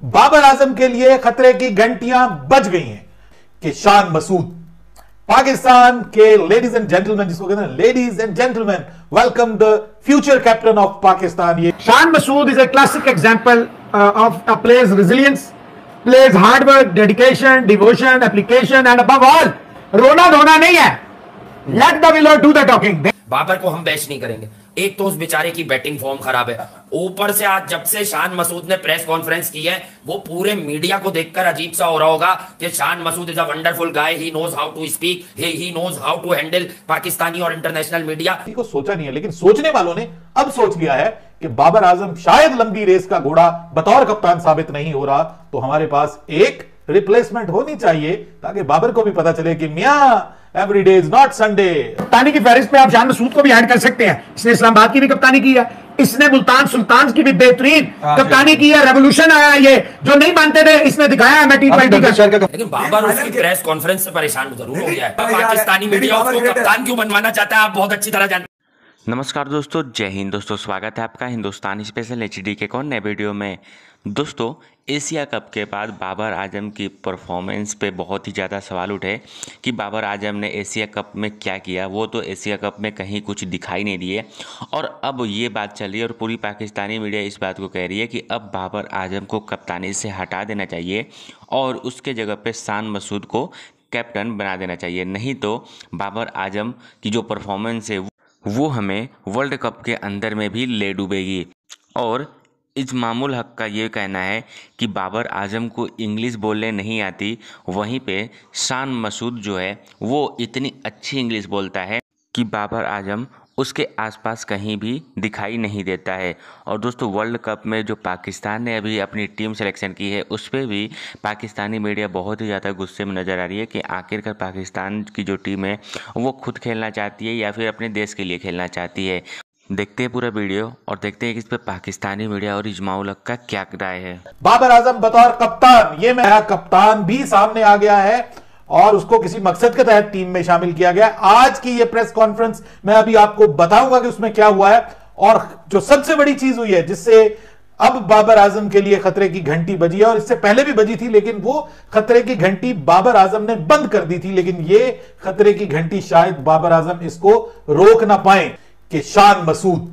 बाबर आजम के लिए खतरे की घंटियां बज गई हैं कि शान मसूद पाकिस्तान के लेडीज एंड जेंटलमैन, जिसको कहते हैं ladies and gentleman, welcome the future captain of Pakistan. ये Shan Masood is a classic example of a player's resilience, player's hard work, dedication, devotion, application and above all रोना धोना नहीं है। Let the willow do the talking. Babar को हम bash नहीं करेंगे। एक तो उस बेचारे की बैटिंग फॉर्म खराब है, ऊपर से आज जब से शान मसूद ने प्रेस कॉन्फ्रेंस की है वो पूरे मीडिया को देखकर अजीब सा हो रहा होगा कि Shan Masood is a wonderful guy, he knows how to speak, he knows how to handle Pakistani और इंटरनेशनल मीडिया। को सोचा नहीं है, लेकिन सोचने वालों ने अब सोच लिया है कि बाबर आजम शायद लंबी रेस का घोड़ा बतौर कप्तान साबित नहीं हो रहा, तो हमारे पास एक रिप्लेसमेंट होनी चाहिए ताकि बाबर को भी पता चले कि मियां every day is not Sunday. कप्तानी की फहरिस्त में आप शान मसूद को भी ऐड कर सकते हैं। इसने इस्लामाबाद की भी कप्तानी की है, इसने मुल्तान सुल्तान की भी बेहतरीन कप्तानी की है। रेवोल्यूशन आया, ये जो नहीं मानते थे इसने दिखाया है T20 का। लेकिन बाबर उसकी प्रेस कॉन्फ्रेंस से परेशान जरूर हो गया है। पाकिस्तानी मीडिया उसको कप्तान क्यों बनवाना चाहता है आप बहुत अच्छी तरह जानते हैं। नमस्कार दोस्तों, जय हिंद दोस्तों, स्वागत है आपका हिंदुस्तानी स्पेशल HD के नए वीडियो में। दोस्तों, एशिया कप के बाद बाबर आजम की परफॉर्मेंस पे बहुत ही ज़्यादा सवाल उठे कि बाबर आजम ने एशिया कप में क्या किया। वो तो एशिया कप में कहीं कुछ दिखाई नहीं दिए और अब ये बात चल रही है और पूरी पाकिस्तानी मीडिया इस बात को कह रही है कि अब बाबर आजम को कप्तानी से हटा देना चाहिए और उसके जगह पे शान मसूद को कैप्टन बना देना चाहिए। नहीं तो बाबर आजम की जो परफॉर्मेंस है वो हमें वर्ल्ड कप के अंदर में भी ले डूबेगी। और इजमामुल हक का ये कहना है कि बाबर आजम को इंग्लिश बोलने नहीं आती, वहीं पे शान मसूद जो है वो इतनी अच्छी इंग्लिश बोलता है कि बाबर आजम उसके आसपास कहीं भी दिखाई नहीं देता है। और दोस्तों, वर्ल्ड कप में जो पाकिस्तान ने अभी अपनी टीम सिलेक्शन की है उस पर भी पाकिस्तानी मीडिया बहुत ही ज़्यादा गुस्से में नज़र आ रही है कि आखिरकार पाकिस्तान की जो टीम है वो खुद खेलना चाहती है या फिर अपने देश के लिए खेलना चाहती है। देखते हैं पूरा वीडियो और देखते हैं कि इस पे पाकिस्तानी मीडिया और इजमाउल हक का क्या राय है। बाबर आजम बतौर कप्तान, ये मेरा कप्तान भी सामने आ गया है और उसको किसी मकसद के तहत टीम में शामिल किया गया। आज की ये प्रेस कॉन्फ्रेंस मैं अभी आपको बताऊंगा कि उसमें क्या हुआ है और जो सबसे बड़ी चीज हुई है जिससे अब बाबर आजम के लिए खतरे की घंटी बजी है, और इससे पहले भी बजी थी लेकिन वो खतरे की घंटी बाबर आजम ने बंद कर दी थी, लेकिन ये खतरे की घंटी शायद बाबर आजम इसको रोक ना पाए कि शान मसूद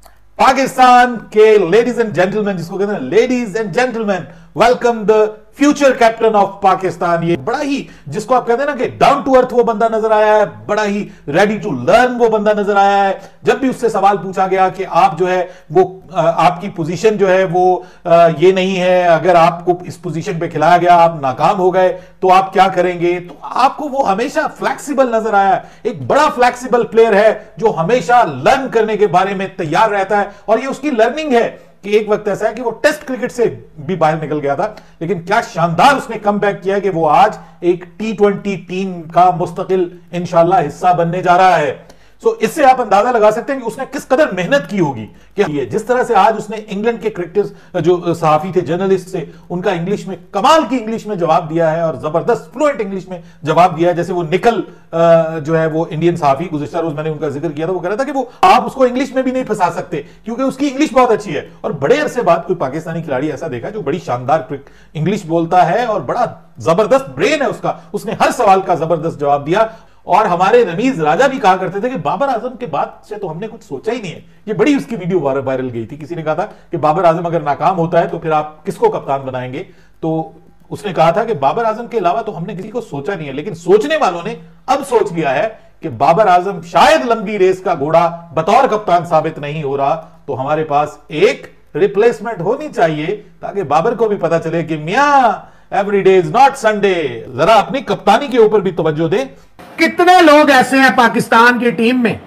पाकिस्तान के लेडीज एंड जेंटलमैन, जिसको कहते हैं ladies and gentleman, welcome the future captain of Pakistan. ये बड़ा ही, जिसको आप कहते हैं ना कि डाउन टू अर्थ वो बंदा नजर आया है, बड़ा ही रेडी टू लर्न वो बंदा नजर आया है। जब भी उससे सवाल पूछा गया कि आप जो है वो आपकी पोजीशन जो है वो ये नहीं है, अगर आपको इस पोजीशन पे खिलाया गया आप नाकाम हो गए तो आप क्या करेंगे, तो आपको वो हमेशा फ्लेक्सिबल नजर आया है। एक बड़ा फ्लेक्सिबल प्लेयर है जो हमेशा लर्न करने के बारे में तैयार रहता है और ये उसकी लर्निंग है कि एक वक्त ऐसा है कि वो टेस्ट क्रिकेट से भी बाहर निकल गया था, लेकिन क्या शानदार उसने कमबैक किया कि वो आज एक T20 टीम का मुस्तकिल इंशाल्लाह हिस्सा बनने जा रहा है। सो इससे आप अंदाजा लगा सकते हैं कि उसने किस कदर मेहनत की होगी। कि ये जिस तरह से आज उसने इंग्लैंड के क्रिकेटर्स जो सहाफी थे, जर्नलिस्ट से, उनका इंग्लिश में कमाल की इंग्लिश में जवाब दिया है और जबरदस्त फ्लुएंट इंग्लिश में जवाब दिया है। जैसे वो निकल जो है वो इंडियन सहाफी, गुज़िश्ता रोज मैंने उनका जिक्र किया था, वो कह रहा था कि वो आप उसको इंग्लिश में भी नहीं फंसा सकते क्योंकि उसकी इंग्लिश बहुत अच्छी है। और बड़े अरसे बाद कोई पाकिस्तानी खिलाड़ी ऐसा देखा जो बड़ी शानदार इंग्लिश बोलता है और बड़ा जबरदस्त ब्रेन है उसका, उसने हर सवाल का जबरदस्त जवाब दिया। और हमारे रमीज राजा भी कहा करते थे कि बाबर आजम के बाद से तो हमने कुछ सोचा ही नहीं है। ये बड़ी उसकी वीडियो वायरल गई थी, किसी ने कहा था कि बाबर आजम अगर नाकाम होता है तो फिर आप किसको कप्तान बनाएंगे, तो उसने कहा था कि बाबर आजम के अलावा तो हमने किसी को सोचा नहीं है, लेकिन सोचने वालों ने अब सोच लिया है कि बाबर आजम शायद लंबी रेस का घोड़ा बतौर कप्तान साबित नहीं हो रहा, तो हमारे पास एक रिप्लेसमेंट होनी चाहिए ताकि बाबर को भी पता चले कि मियां every day is not Sunday. जरा अपनी कप्तानी के ऊपर भी तवज्जो दें। कितने लोग ऐसे हैं पाकिस्तान की टीम में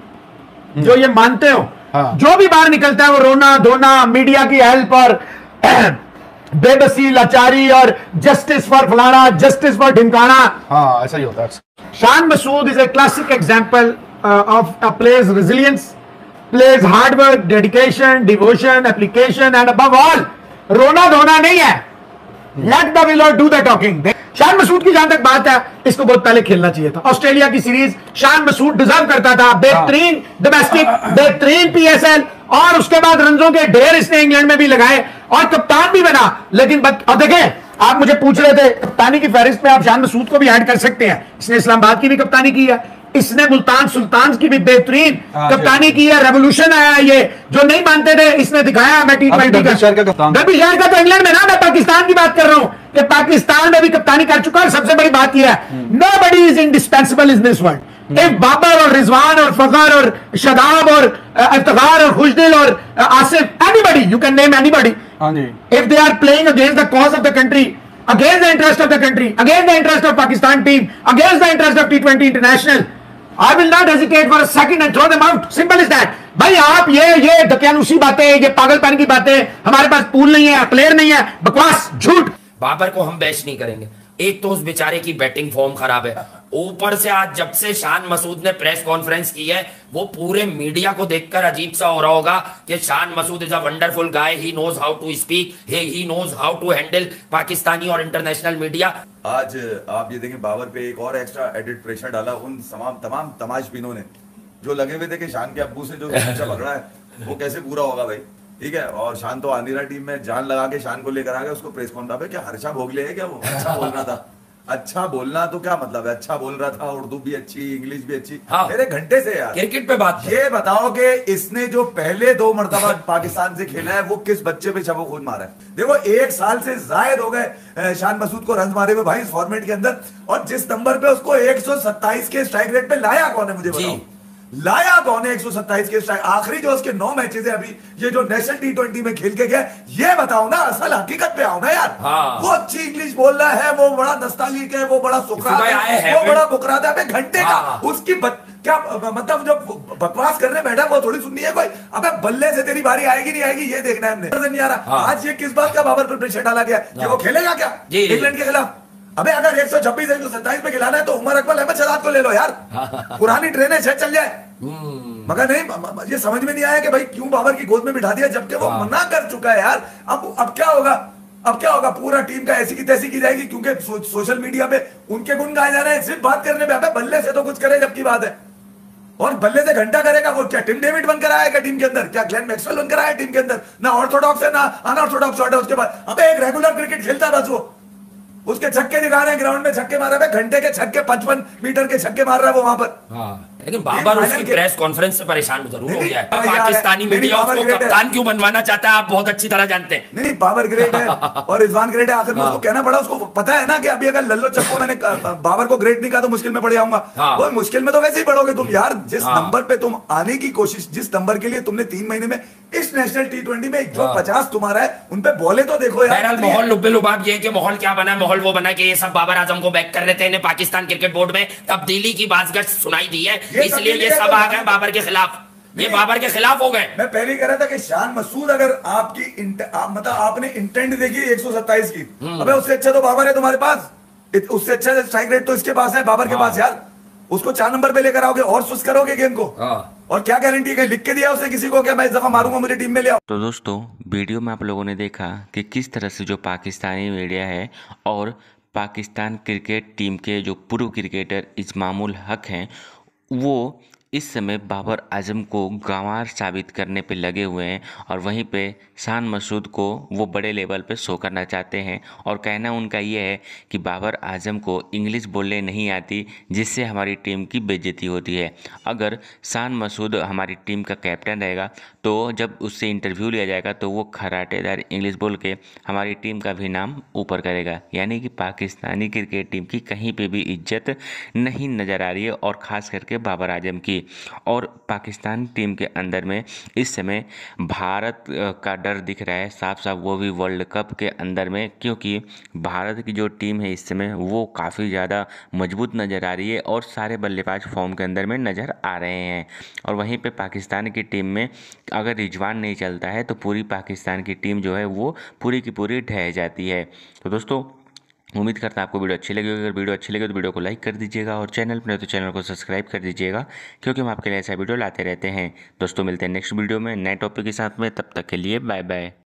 जो ये मानते हो, जो भी बाहर निकलता है वो रोना धोना, मीडिया की हेल्प और बेबसी, लाचारी और जस्टिस फॉर फलाना, जस्टिस फॉर ढिमकाना। हाँ, ऐसा ही होता है। Shan Masood is a classic example of a player's resilience, player's hard work, dedication, devotion, application and above all रोना धोना नहीं है। Let the willow do the talking. Shan Masood की जहां तक बात है, इसको बहुत पहले खेलना चाहिए था। ऑस्ट्रेलिया की सीरीज शान मसूद डिजर्व करता था, बेहतरीन डोमेस्टिक, बेहतरीन PSL और उसके बाद रंजों के ढेर इसने इंग्लैंड में भी लगाए और कप्तान भी बना। लेकिन अब देखें, आप मुझे पूछ रहे थे कप्तानी की फहरिस्त में आप शान मसूद को भी ऐड कर सकते हैं। इसने इस्लामाबाद की भी कप्तानी की है, इसने मुल्तान सुल्तान की भी बेहतरीन कप्तानी की है। रेवोल्यूशन आया ये, जो नहीं मानते थे इसने दिखाया। मैं T20 का तो इंग्लैंड में ना, मैं पाकिस्तान की बात कर रहा हूं कि पाकिस्तान में भी कप्तानी कर चुका है। सबसे बड़ी बात यह है, nobody is indispensable in this world. If Babar और रिजवान और फखर और शदाब और इफ्तिखार और खुशदिल और Asif, anybody, you can name anybody, if they are playing against the cause of the country, against the interest of the country, against the interest of Pakistan team, against the interest of T20 international, I will not hesitate for a second and throw them out. Simple as that. भाई आप ये दकियानुसी बातें, ये पागलपन की बातें, हमारे पास pool नहीं है, प्लेयर नहीं है, बकवास, झूठ। बाबर को हम बैश नहीं करेंगे। एक तो उस बेचारे की बैटिंग फॉर्म खराब है, ऊपर से आज जब से शान मसूद ने प्रेस कॉन्फ्रेंस की है, वो पूरे मीडिया को देखकर अजीब सा हो रहा होगा कि Shan Masood is a wonderful guy, he knows how to speak, he knows how to handle Pakistani और इंटरनेशनल मीडिया। आज आप ये देखें, बाबर पे एक और एक्स्ट्रा एडिट प्रेशर डाला उन तमाम तमाशबीनों ने जो लगे हुए थे कि शान के अब्बू से जो बच्चा पकड़ा है वो कैसे पूरा होगा भाई, ठीक है। और शान तो आंधी टीम में जान लगा के शान को लेकर आ गया, उसको प्रेस कॉन्फ्रेंस पे क्या हर्षा भोगले है क्या, वो अच्छा बोल रहा था। अच्छा बोलना तो क्या मतलब है, अच्छा बोल रहा था, उर्दू भी अच्छी, इंग्लिश भी अच्छी। हाँ। मेरे घंटे से यार क्रिकेट पे बात, ये बताओ कि इसने जो पहले 2 मरतबा पाकिस्तान से खेला है वो किस बच्चे पे शबो खून मारा है। देखो 1 साल से जायद हो गए शान मसूद को रन मारे हुए भाई इस फॉर्मेट के अंदर, और जिस नंबर पे उसको 127 के स्ट्राइक रेट पे लाया कौन है, मुझे बताओ लाया कौन है 127 के स्ट्राइक। आखिरी जो उसके 9 मैचेस है अभी, ये जो नेशनल T20 में खेल के गया, ये बताओ ना, असल हकीकत पे आओ ना यार। हाँ। वो अच्छी इंग्लिश बोल रहा है, वो बड़ा नस्तालिक है, वो बड़ा सुखरात है, वो बड़ा बुकरात है, घंटे का उसकी क्या मतलब जो बकवास करने बैठा वो थोड़ी सुननी है कोई। अबे बल्ले से तेरी बारी आएगी नहीं आएगी ये देखना है हमने, नहीं आ रहा। आज ये किस बात का बाबर पर प्रेशर डाला गया कि वो खेलेगा क्या इंग्लैंड के खिलाफ। अबे अगर 126 127 पे खिलाना है तो उमर अकमल अहमद शहजाद को ले लो यार, पुरानी ट्रेनें चल जाए। मगर नहीं, ये समझ में नहीं आया कि भाई क्यों बाबर की गोद में बिठा दिया जबकि वो मना कर चुका है यार। अब क्या होगा, अब क्या होगा, पूरा टीम का ऐसी की तैसी की जाएगी क्योंकि सोशल मीडिया पे उनके गुण गाए जा रहे हैं सिर्फ बात करने पे। अबे बल्ले से तो कुछ करे जबकि बात है, और बल्ले से घंटा करेगा वो क्या टिम डेविड बनकर आया क्या टीम के अंदर, क्या ग्लेन मैक्सवेल बनकर आया टीम के अंदर, ना ऑर्थोडॉक्स है ना अनऑर्थोडॉक्स शॉट है उसके बाद। अबे एक रेगुलर क्रिकेट खेलता बस वो, उसके छक्के दिखा रहे हैं ग्राउंड में, छक्के मार रहे हैं, घंटे के छक्के 55 मीटर के छक्के मार रहा है वो वहां पर। हाँ। लेकिन बाबर उसकी प्रेस कॉन्फ्रेंस से परेशान जरूर हो गया है। पाकिस्तानी मीडिया उसको कप्तान क्यों बनवाना चाहता है आप बहुत अच्छी तरह जानते हैं। नहीं बाबर ग्रेट है और रिजवान ग्रेट है, आखिर में उसको कहना पड़ा, उसको पता है ना कि अभी अगर लल्लो चप्पो मैंने बाबर को ग्रेट नहीं कहा तो मुश्किल में पड़ जाऊंगा। वो मुश्किल में तो वैसे ही पड़ोगे तुम यार, जिस नंबर पे तुम आने की कोशिश, जिस नंबर के लिए तुमने 3 महीने में इस नेशनल T20 में जो 50 तुम्हारा है उन पे बॉले तो देखो यार। माहौल लुब्बे लुबाब ये कि माहौल क्या बना, माहौल वो बना कि ये सब बाबर आजम को बैक कर रहे थे, इन्हें पाकिस्तान क्रिकेट बोर्ड में तब्दीली की बातगश्त सुनाई दी है, इसलिए ये सब आ गए बाबर के खिलाफ, ये बाबर के खिलाफ हो गए। मैं पहले कह रहा था कि शान मसूद अगर आपकी मतलब आपने इंटेंट देखी 127 की, अबे उससे अच्छा तो बाबर है तुम्हारे पास, उससे अच्छा स्ट्राइक रेट तो इसके पास है बाबर के पास यार। उसको 4 नंबर पे लेकर आओगे और सुस्त करोगे गेम को, और क्या गारंटी है, लिख के दिया उसने किसी को क्या मैं इस दफा मारूंगा मुझे टीम में ले आओ। तो दोस्तों वीडियो में आप लोगों ने देखा कि किस तरह से जो पाकिस्तानी मीडिया है और पाकिस्तान क्रिकेट टीम के जो पूर्व क्रिकेटर इस्मामुल हक हैं वो इस समय बाबर आजम को गंवार साबित करने पे लगे हुए हैं, और वहीं पे शान मसूद को वो बड़े लेवल पे शो करना चाहते हैं। और कहना उनका ये है कि बाबर आजम को इंग्लिश बोलने नहीं आती जिससे हमारी टीम की बेइज्जती होती है। अगर शान मसूद हमारी टीम का कैप्टन रहेगा तो जब उससे इंटरव्यू लिया जाएगा तो वो खराटेदार इंग्लिश बोल के हमारी टीम का भी नाम ऊपर करेगा। यानी कि पाकिस्तानी क्रिकेट टीम की कहीं पे भी इज्जत नहीं नज़र आ रही है, और ख़ास करके बाबर आजम की। और पाकिस्तान टीम के अंदर में इस समय भारत का डर दिख रहा है साफ साफ, वो भी वर्ल्ड कप के अंदर में, क्योंकि भारत की जो टीम है इस समय वो काफ़ी ज़्यादा मजबूत नज़र आ रही है और सारे बल्लेबाज फॉर्म के अंदर में नज़र आ रहे हैं। और वहीं पे पाकिस्तान की टीम में अगर रिजवान नहीं चलता है तो पूरी पाकिस्तान की टीम जो है वो पूरी की पूरी ढह जाती है। तो दोस्तों उम्मीद करता हूँ आपको वीडियो अच्छी लगी। अगर वीडियो अच्छी लगे तो वीडियो को लाइक कर दीजिएगा, और चैनल पर नहीं तो चैनल को सब्सक्राइब कर दीजिएगा, क्योंकि हम आपके लिए ऐसा वीडियो लाते रहते हैं। दोस्तों मिलते हैं नेक्स्ट वीडियो में नए टॉपिक के साथ में, तब तक के लिए बाय बाय।